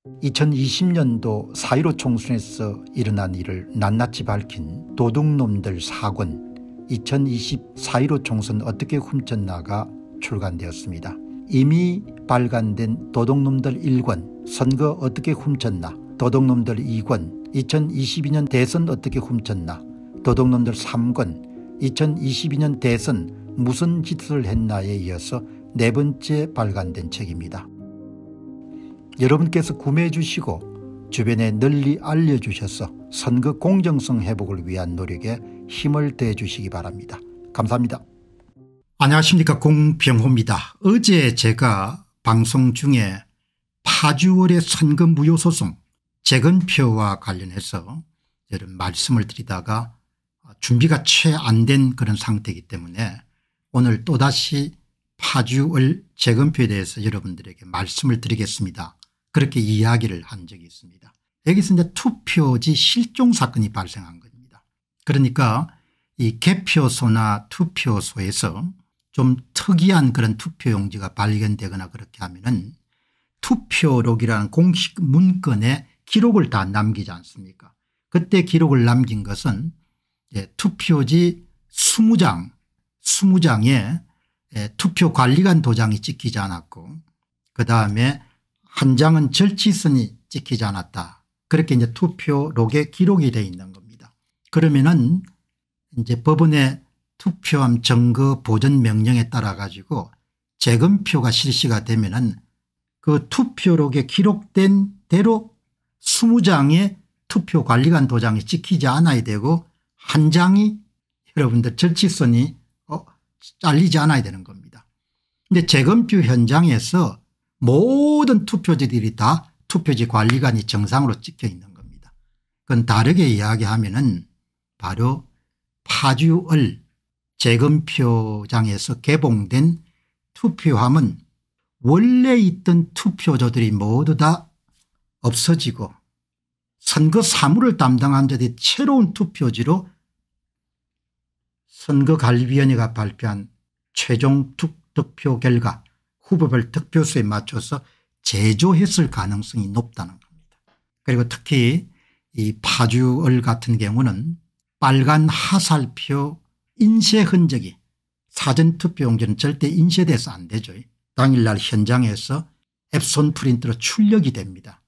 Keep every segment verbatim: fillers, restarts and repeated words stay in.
이천이십 년도 사 일오 총선에서 일어난 일을 낱낱이 밝힌 도둑놈들 사 권 이천이십 사 일오 총선 어떻게 훔쳤나가 출간되었습니다. 이미 발간된 도둑놈들 일 권 선거 어떻게 훔쳤나, 도둑놈들 이 권 이천이십이 년 대선 어떻게 훔쳤나, 도둑놈들 삼 권 이천이십이 년 대선 무슨 짓을 했나에 이어서 네 번째 발간된 책입니다. 여러분께서 구매해 주시고 주변에 널리 알려주셔서 선거 공정성 회복을 위한 노력에 힘을 더해 주시기 바랍니다. 감사합니다. 안녕하십니까, 공병호입니다. 어제 제가 방송 중에 파주월의 선거 무효소송 재건표와 관련해서 이런 말씀을 드리다가 준비가 채 안 된 그런 상태이기 때문에 오늘 또다시 파주월 재건표에 대해서 여러분들에게 말씀을 드리겠습니다. 그렇게 이야기를 한 적이 있습니다. 여기서 이제 투표지 실종 사건이 발생한 겁니다. 그러니까 이 개표소나 투표소에서 좀 특이한 그런 투표용지가 발견되거나 그렇게 하면은 투표록이라는 공식 문건에 기록을 다 남기지 않습니까? 그때 기록을 남긴 것은 예, 투표지 이십 장, 이십 장에 예, 투표관리관 도장이 찍히지 않았고 그다음에 한 장은 절취선이 찍히지 않았다. 그렇게 이제 투표록에 기록이 되어 있는 겁니다. 그러면은 이제 법원의 투표함 점거 보전 명령에 따라 가지고 재검표가 실시가 되면은 그 투표록에 기록된 대로 이십 장의 투표관리관 도장이 찍히지 않아야 되고 한 장이 여러분들 절취선이 어, 잘리지 않아야 되는 겁니다. 근데 재검표 현장에서 모든 투표지들이 다 투표지 관리관이 정상으로 찍혀 있는 겁니다. 그건 다르게 이야기하면은 바로 파주월 재검표장에서 개봉된 투표함은 원래 있던 투표조들이 모두 다 없어지고 선거 사무를 담당한 자들이 새로운 투표지로 선거관리위원회가 발표한 최종 득표 결과 후보별 득표수에 맞춰서 제조했을 가능성이 높다는 겁니다. 그리고 특히 이 파주월 같은 경우는 빨간 하살표 인쇄 흔적이 사전투표용지는 절대 인쇄돼서 안 되죠. 당일날 현장에서 앱손 프린터로 출력이 됩니다.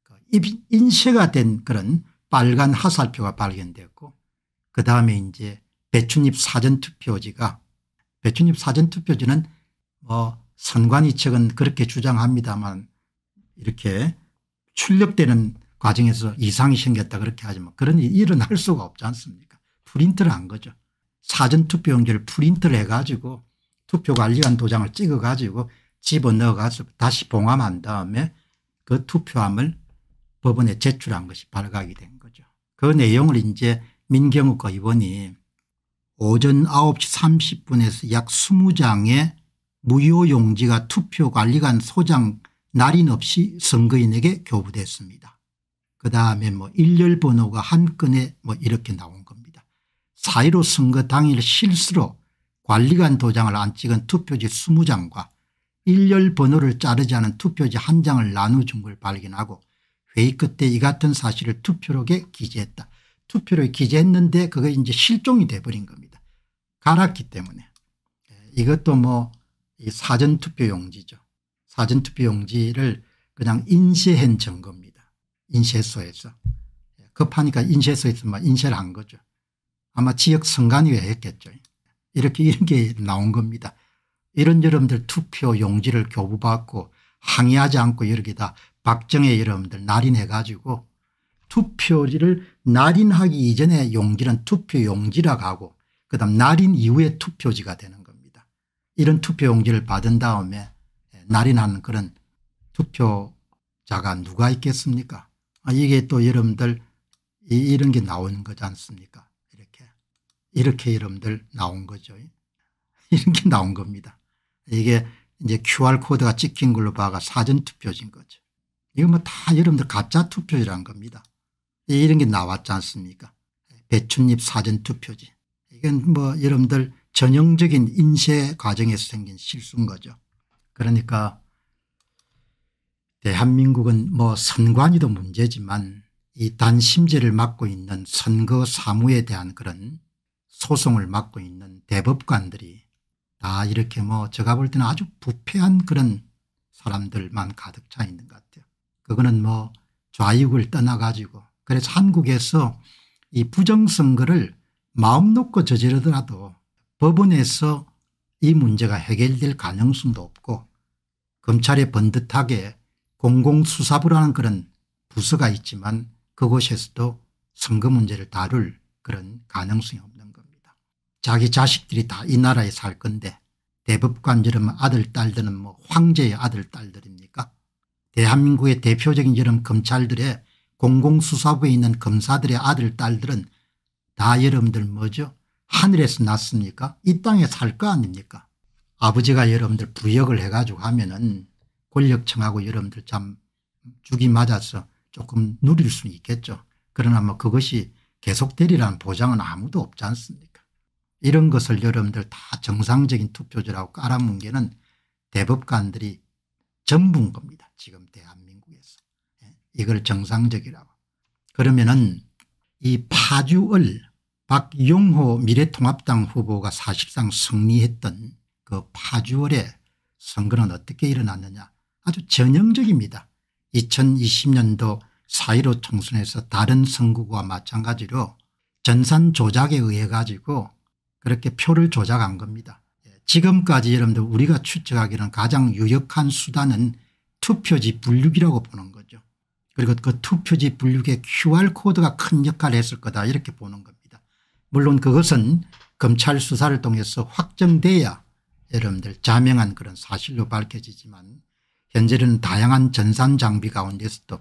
인쇄가 된 그런 빨간 하살표가 발견되었고 그다음에 이제 배춧잎 사전투표지가 배춧잎 사전투표지는 뭐 선관위 측은 그렇게 주장합니다만 이렇게 출력되는 과정에서 이상이 생겼다 그렇게 하지만 그런 일이 일어날 수가 없지 않습니까? 프린트를 한 거죠. 사전투표용지를 프린트를 해가지고 투표관리관 도장을 찍어가지고 집어넣어가지고 다시 봉함한 다음에 그 투표함을 법원에 제출한 것이 발각이 된 거죠. 그 내용을 이제 민경욱 의원이 오전 아홉 시 삼십 분에서 약 이십 장의 무효용지가 투표관리관 소장 날인 없이 선거인에게 교부됐습니다. 그다음에 뭐 일렬 번호가 한 건에 뭐 이렇게 나온 겁니다. 사 일오 선거 당일 실수로 관리관 도장을 안 찍은 투표지 이십 장과 일렬 번호를 자르지 않은 투표지 한 장을 나눠준 걸 발견하고 회의 끝에 이 같은 사실을 투표록에 기재했다. 투표록에 기재했는데 그거 이제 실종이 돼버린 겁니다. 갈았기 때문에. 이것도 뭐 이 사전투표용지죠. 사전투표용지를 그냥 인쇄한 증거입니다. 인쇄소에서. 급하니까 인쇄소에서 막 인쇄를 한 거죠. 아마 지역 선관위가 했겠죠. 이렇게 이런 게 나온 겁니다. 이런 여러분들 투표용지를 교부받고 항의하지 않고 이렇게 다 박정혜 여러분들 날인해 가지고 투표지를 날인하기 이전에 용지는 투표용지라고 하고 그다음 날인 이후에 투표지가 되는 겁니다. 이런 투표용지를 받은 다음에 날인하는 그런 투표자가 누가 있겠습니까? 아, 이게 또 여러분들 이런 게 나오는 거지 않습니까? 이렇게 이렇게 여러분들 나온 거죠. 이런 게 나온 겁니다. 이게 이제 큐알코드가 찍힌 걸로 봐가 사전투표지인 거죠. 이거 뭐 다 여러분들 가짜 투표지라는 겁니다. 이런 게 나왔지 않습니까? 배춧잎 사전투표지. 이건 뭐 여러분들 전형적인 인쇄 과정에서 생긴 실수인 거죠. 그러니까 대한민국은 뭐 선관위도 문제지만 이 단심제를 맡고 있는 선거 사무에 대한 그런 소송을 맡고 있는 대법관들이 다 이렇게 뭐 제가 볼 때는 아주 부패한 그런 사람들만 가득 차 있는 것 같아요. 그거는 뭐 좌익을 떠나 가지고 그래서 한국에서 이 부정선거를 마음 놓고 저지르더라도 법원에서 이 문제가 해결될 가능성도 없고 검찰에 번듯하게 공공수사부라는 그런 부서가 있지만 그곳에서도 선거 문제를 다룰 그런 가능성이 없는 겁니다. 자기 자식들이 다 이 나라에 살 건데 대법관처럼 아들 딸들은 뭐 황제의 아들 딸들입니까? 대한민국의 대표적인 여러분 검찰들의 공공수사부에 있는 검사들의 아들 딸들은 다 여러분들 뭐죠? 하늘에서 났습니까? 이 땅에 살 거 아닙니까? 아버지가 여러분들 부역을 해가지고 하면은 권력층하고 여러분들 참 죽이 맞아서 조금 누릴 수 있겠죠. 그러나 뭐 그것이 계속되리라는 보장은 아무도 없지 않습니까? 이런 것을 여러분들 다 정상적인 투표제라고 깔아뭉개는 대법관들이 전부인 겁니다. 지금 대한민국에서. 이걸 정상적이라고. 그러면은 이 파주을 박용호 미래통합당 후보가 사실상 승리했던 그 파주을의 선거는 어떻게 일어났느냐. 아주 전형적입니다. 이천이십 년도 사 일오 총선에서 다른 선거구와 마찬가지로 전산 조작에 의해 가지고 그렇게 표를 조작한 겁니다. 지금까지 여러분들 우리가 추측하기는 가장 유력한 수단은 투표지 분류기라고 보는 거죠. 그리고 그 투표지 분류기에 큐알 코드가 큰 역할을 했을 거다 이렇게 보는 겁니다. 물론 그것은 검찰 수사를 통해서 확정돼야 여러분들 자명한 그런 사실로 밝혀지지만 현재는 다양한 전산 장비 가운데서도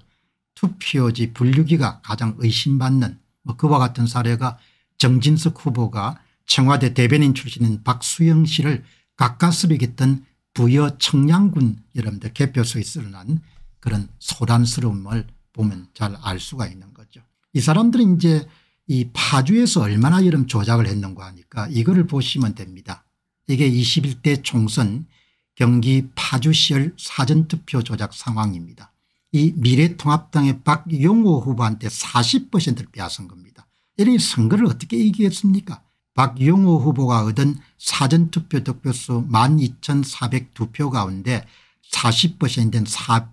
투표지 분류기가 가장 의심받는 뭐 그와 같은 사례가 정진석 후보가 청와대 대변인 출신인 박수영 씨를 가까스로 했던 부여 청량군 여러분들 개표소에 일어난 그런 소란스러움을 보면 잘 알 수가 있는 거죠. 이 사람들은 이제 이 파주에서 얼마나 여러분 조작을 했는가 하니까 이거를 보시면 됩니다. 이게 이십일 대 총선 경기 파주시열 사전투표 조작 상황입니다. 이 미래통합당의 박용호 후보한테 사십 퍼센트를 빼앗은 겁니다. 이런 선거를 어떻게 이기겠습니까? 박용호 후보가 얻은 사전투표 득표수 만 이천사백이 표 가운데 사십 퍼센트인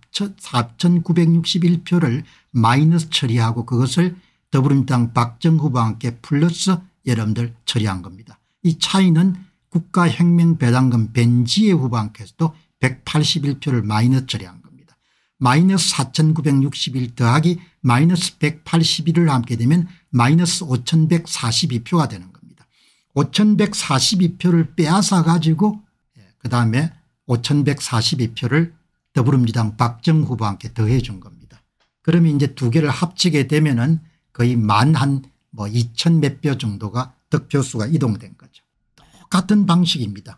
사천구백육십일 표를 마이너스 처리하고 그것을 더불어민주당 박정 후보와 함께 플러스 여러분들 처리한 겁니다. 이 차이는 국가혁명배당금 벤지의 후보와 함께서도 백팔십일 표를 마이너스 처리한 겁니다. 마이너스 사천구백육십일 더하기 마이너스 백팔십일을 함께 되면 마이너스 오천백사십이 표가 되는 겁니다. 오천백사십이 표를 빼앗아 가지고 그다음에 오천백사십이 표를 더불어민주당 박정 후보와 함께 더해 준 겁니다. 그러면 이제 두 개를 합치게 되면은 거의 만 한 뭐 이천 몇 표 정도가 득표수가 이동된 거죠. 똑같은 방식입니다.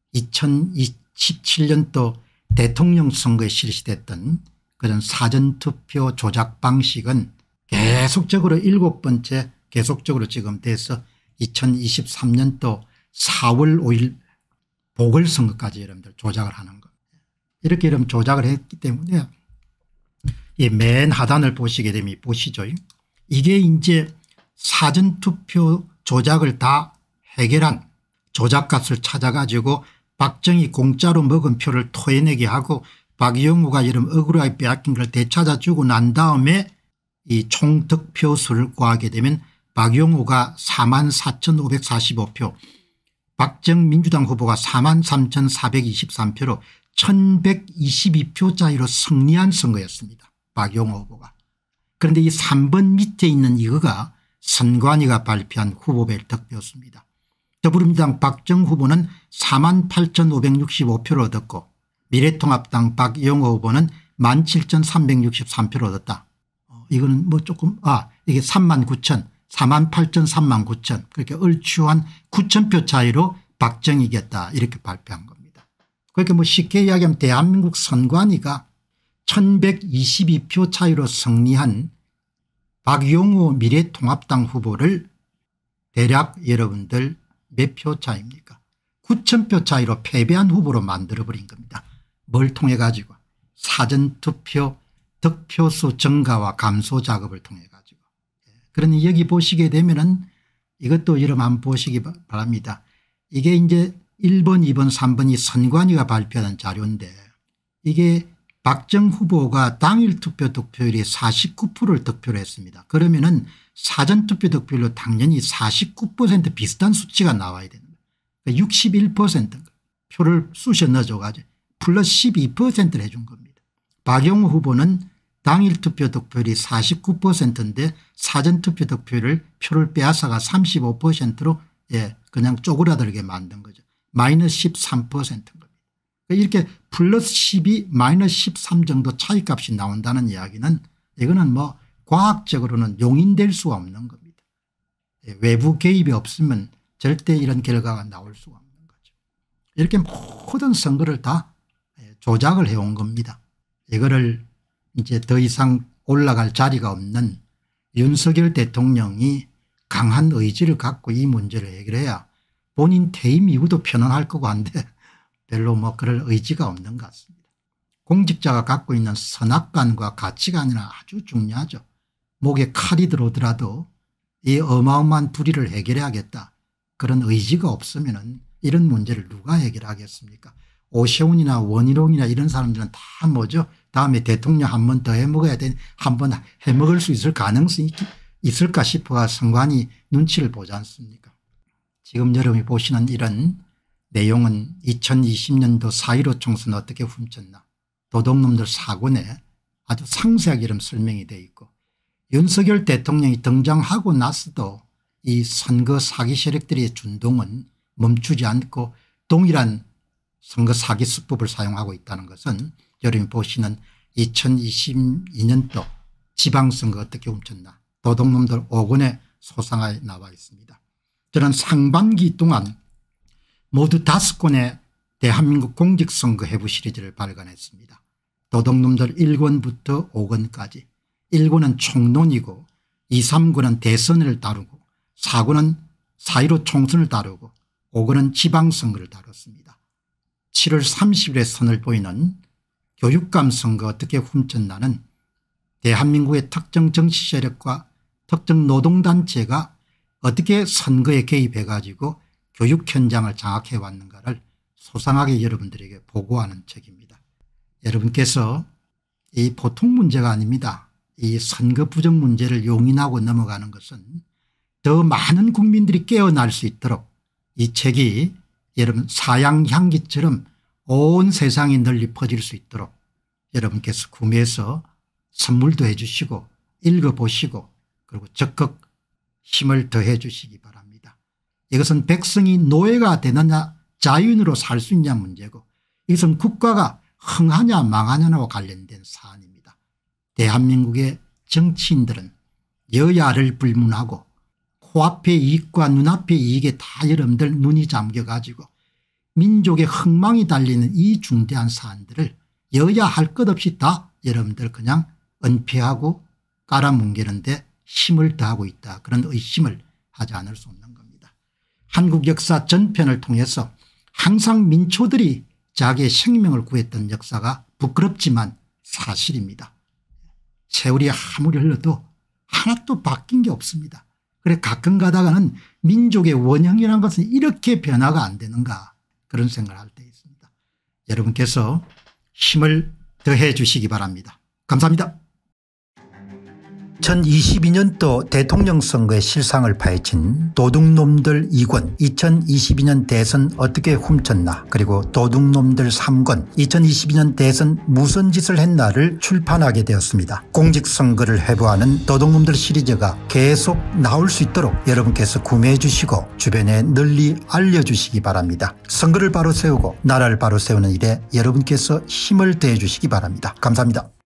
이천십칠 년도 대통령 선거에 실시됐던 그런 사전투표 조작 방식은 계속적으로 일곱 번째 계속적으로 지금 돼서 이천이십삼 년도 사월 오일 보궐선거까지 여러분들 조작을 하는 것. 이렇게 여러분 조작을 했기 때문에 이 맨 하단을 보시게 되면 보시죠. 이게 이제 사전투표 조작을 다 해결한 조작값을 찾아가지고 박정희 공짜로 먹은 표를 토해내게 하고 박영우가 여러분 억울하게 빼앗긴 걸 되찾아주고 난 다음에 이 총 득표수를 구하게 되면 박영우가 사만 사천오백사십오 표 박정민주당 후보가 사만 삼천사백이십삼 표로 천백이십이 표 차이로 승리한 선거였습니다. 박영우 후보가. 그런데 이 삼 번 밑에 있는 이거가 선관위가 발표한 후보별 득표수입니다. 더불어민주당 박정 후보는 사만 팔천오백육십오 표를 얻었고 미래통합당 박영호 후보는 만 칠천삼백육십삼 표를 얻었다. 어, 이거는 뭐 조금 아 이게 삼만 구천 사만 팔천 삼만 구천 그렇게 얼추 한 구천 표 차이로 박정이 이겼다 이렇게 발표한 겁니다. 그러니까 뭐 쉽게 이야기하면 대한민국 선관위가 천백이십이 표 차이로 승리한 박용호 미래통합당 후보를 대략 여러분들 몇 표 차이입니까? 구천 표 차이로 패배한 후보로 만들어버린 겁니다. 뭘 통해 가지고 사전투표 득표수 증가와 감소 작업을 통해 가지고. 그러니 여기 보시게 되면은 이것도 여러분 한번 보시기 바랍니다. 이게 이제 일 번 이 번 삼 번이 선관위가 발표한 자료인데 이게 박정 후보가 당일 투표 득표율이 사십구 퍼센트를 득표를 했습니다. 그러면은 사전투표 득표율로 당연히 사십구 퍼센트 비슷한 수치가 나와야 되는 거예요. 그러니까 육십일 퍼센트 표를 쑤셔 넣어줘 가지고 플러스 십이 퍼센트를 해준 겁니다. 박영호 후보는 당일 투표 득표율이 사십구 퍼센트인데 사전투표 득표율을 표를 빼앗아가 삼십오 퍼센트로 예, 그냥 쪼그라들게 만든 거죠. 마이너스 십삼 퍼센트인 겁니다. 이렇게 플러스 십이 마이너스 십삼 정도 차이값이 나온다는 이야기는 이거는 뭐 과학적으로는 용인될 수가 없는 겁니다. 예, 외부 개입이 없으면 절대 이런 결과가 나올 수가 없는 거죠. 이렇게 모든 선거를 다 조작을 해온 겁니다. 이거를 이제 더 이상 올라갈 자리가 없는 윤석열 대통령이 강한 의지를 갖고 이 문제를 해결해야 본인 퇴임 이후도 편안할 거고 한데 별로 뭐 그럴 의지가 없는 것 같습니다. 공직자가 갖고 있는 선악관과 가치관이나 아주 중요하죠. 목에 칼이 들어오더라도 이 어마어마한 불의를 해결해야겠다. 그런 의지가 없으면 이런 문제를 누가 해결하겠습니까? 오세훈이나 원희룡이나 이런 사람들은 다 뭐죠? 다음에 대통령 한 번 더 해먹어야 돼. 한 번 해먹을 수 있을 가능성이 있을까 싶어가 선관위 눈치를 보지 않습니까? 지금 여러분이 보시는 이런 내용은 이천이십 년도 사 일오 총선 어떻게 훔쳤나 도둑놈들 사 권에 아주 상세하게 이런 설명이 되어 있고 윤석열 대통령이 등장하고 나서도 이 선거 사기 세력들의 준동은 멈추지 않고 동일한 선거 사기 수법을 사용하고 있다는 것은 여러분이 보시는 이천이십이 년도 지방선거 어떻게 훔쳤나 도둑놈들 오 권의 소상화에 나와 있습니다. 저는 상반기 동안 모두 다섯 권의 대한민국 공직선거 해부 시리즈를 발간했습니다. 도둑놈들 일 권부터 오 권까지 일 권은 총론이고 이, 삼 권은 대선을 다루고 사 권은 사 일오 총선을 다루고 오 권은 지방선거를 다뤘습니다. 칠월 삼십일에 선을 보이는 교육감 선거 어떻게 훔쳤나는 대한민국의 특정 정치 세력과 특정 노동단체가 어떻게 선거에 개입해 가지고 교육 현장을 장악해 왔는가를 소상하게 여러분들에게 보고하는 책입니다. 여러분께서 이 보통 문제가 아닙니다. 이 선거 부정 문제를 용인하고 넘어가는 것은 더 많은 국민들이 깨어날 수 있도록 이 책이 여러분 사양 향기처럼 온 세상에 널리 퍼질 수 있도록 여러분께서 구매해서 선물도 해 주시고 읽어보시고 그리고 적극 힘을 더해 주시기 바랍니다. 이것은 백성이 노예가 되느냐 자유인으로 살 수 있냐 문제고 이것은 국가가 흥하냐 망하냐와 관련된 사안입니다. 대한민국의 정치인들은 여야를 불문하고 코앞의 이익과 눈앞의 이익에 다 여러분들 눈이 잠겨 가지고 민족의 흥망이 달리는 이 중대한 사안들을 여야 할 것 없이 다 여러분들 그냥 은폐하고 깔아뭉개는데 힘을 더하고 있다. 그런 의심을 하지 않을 수 없는 겁니다. 한국 역사 전편을 통해서 항상 민초들이 자기의 생명을 구했던 역사가 부끄럽지만 사실입니다. 세월이 아무리 흘러도 하나도 바뀐 게 없습니다. 그래 가끔 가다가는 민족의 원형이라는 것은 이렇게 변화가 안 되는가 그런 생각을 할 때 있습니다. 여러분께서 힘을 더해 주시기 바랍니다. 감사합니다. 이천이십이 년도 대통령 선거의 실상을 파헤친 도둑놈들 이 권 이천이십이 년 대선 어떻게 훔쳤나 그리고 도둑놈들 삼 권 이천이십이 년 대선 무슨 짓을 했나를 출판하게 되었습니다. 공직선거를 해부하는 도둑놈들 시리즈가 계속 나올 수 있도록 여러분께서 구매해 주시고 주변에 널리 알려주시기 바랍니다. 선거를 바로 세우고 나라를 바로 세우는 일에 여러분께서 힘을 더해 주시기 바랍니다. 감사합니다.